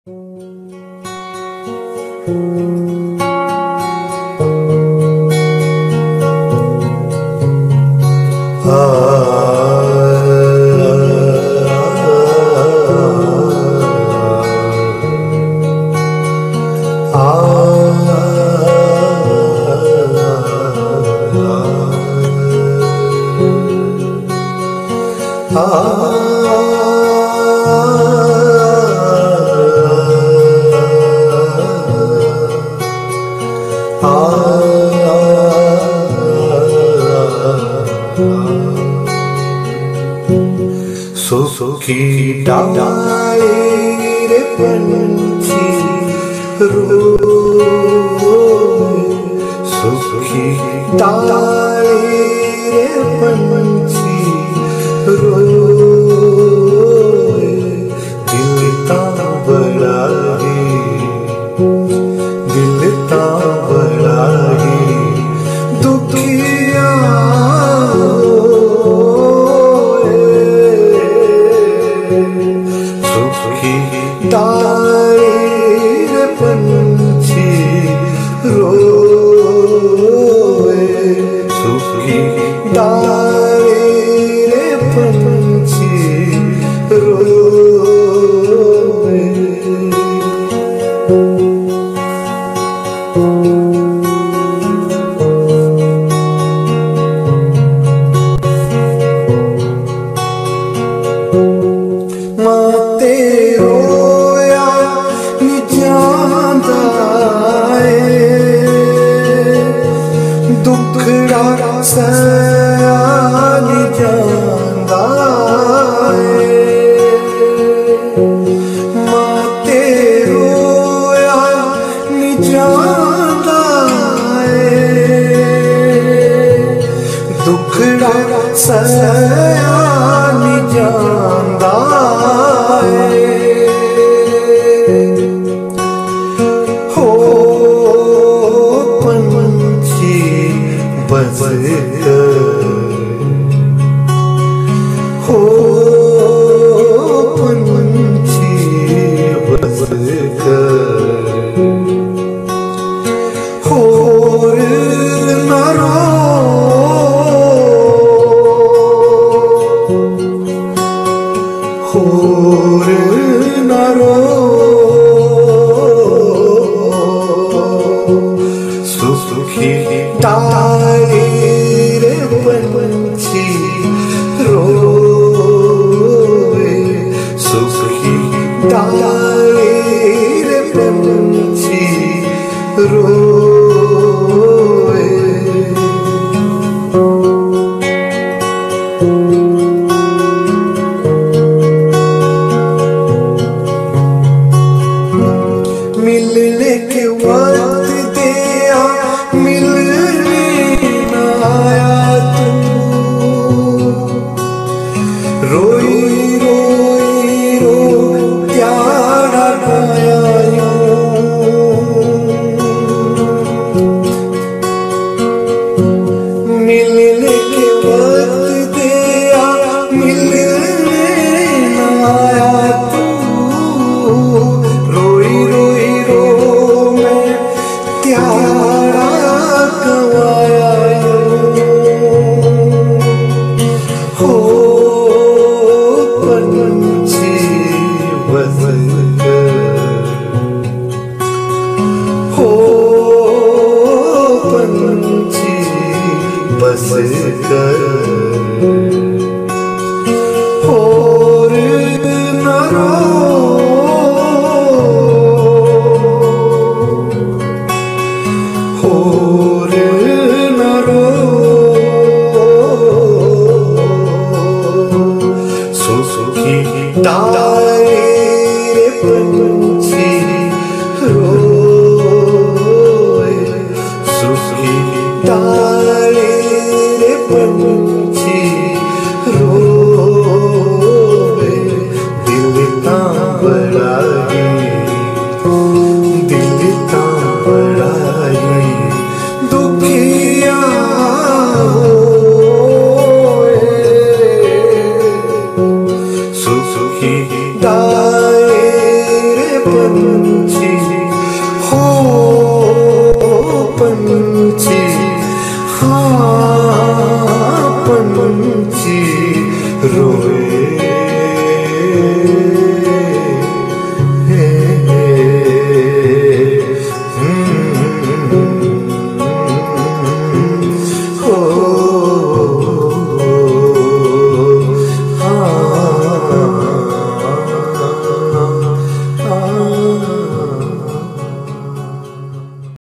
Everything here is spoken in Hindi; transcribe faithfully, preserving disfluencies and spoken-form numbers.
सुखी डाले रे पंछी रोए, सुखी डाले रे पंछी रोए, दिल ता बड़ा है, दिल ता बड़ा है दुखिया डाले रे पंछी रोए, सुखी डाले रे पंछी रोए। माते रोया नी जांदा दुखड़ा सया नी जांदा माते रोया नी जांदा दुखड़ा सया नी जांदा हो पंछी बज कर, हो पंछी बज कर, होर न रो, होर न रो, सुखी डाले रे पंछी रोए, सुखी डाले रे पंछी रोए। मिलने के वक्त दिया मिलने न आया तू, रोई रोई रो प्यारा गाया यूं, रोए